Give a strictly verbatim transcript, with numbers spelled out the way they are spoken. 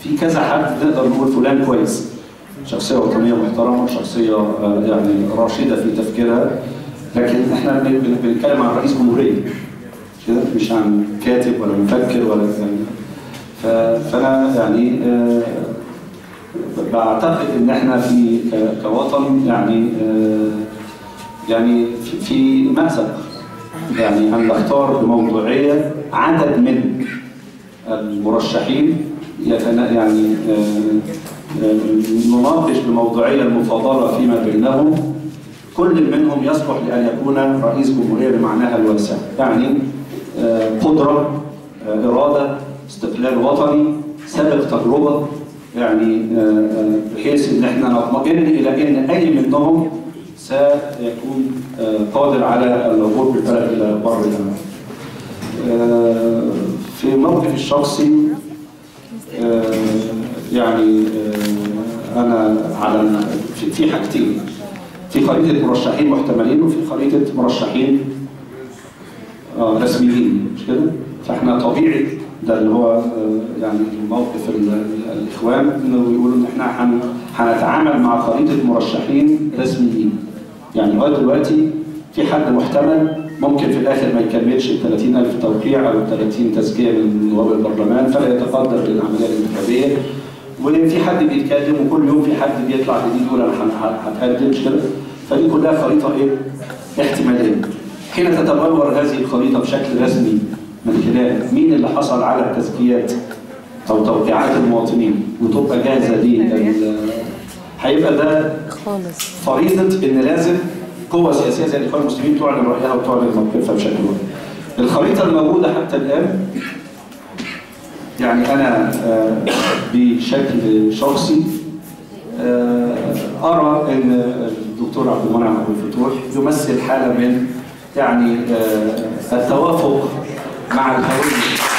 في كذا حد نقدر نقول فلان كويس، شخصيه وطنيه محترمه، شخصيه يعني راشده في تفكيرها، لكن احنا بنتكلم عن رئيس جمهوريه كده، مش عن كاتب ولا مفكر ولا يعني. فانا يعني بعتقد ان احنا في كوطن يعني يعني في مأزق، يعني ان نختار بموضوعيه عدد من المرشحين يعني نناقش بموضوعيه المفاضله فيما بينهم، كل منهم يصلح لان يكون رئيس جمهوريه بمعناها الواسع، يعني قدره، اراده، استقلال وطني، سابق تجربه، يعني بحيث ان احنا نطمئن الى ان اي منهم سيكون قادر على العبور بالبلد الى بر الامان. في موقفي الشخصي يعني انا على في حاجتين، في خريطه مرشحين محتملين وفي خريطه مرشحين رسميين، مش كده؟ فاحنا طبيعي ده اللي هو يعني موقف الاخوان انه بيقولوا ان احنا هنتعامل مع خريطه مرشحين رسميين. يعني لغايه دلوقتي في حد محتمل ممكن في الاخر ما يكملش ال ثلاثين ألف توقيع او ثلاثين تزكيه من نواب البرلمان فلا يتقدم للعمليه الانتخابيه، وفي حد بيتكلم وكل يوم في حد بيطلع جديد يقول انا هتقدم، مش كده؟ فدي كلها خريطه ايه؟ احتماليه. حين تتبلور هذه الخريطه بشكل رسمي من خلال مين اللي حصل على التزكيات او توقيعات المواطنين وتبقى جاهزه ليه، هيبقى ده فريضه ان لازم قوة سياسية زي الإخوان المسلمين تعلن رأيها وتعلن موقفها بشكل واضح. الخريطة الموجودة حتى الآن يعني أنا بشكل شخصي أرى أن الدكتور عبد المنعم أبو الفتوح يمثل حالة من يعني التوافق مع الهوية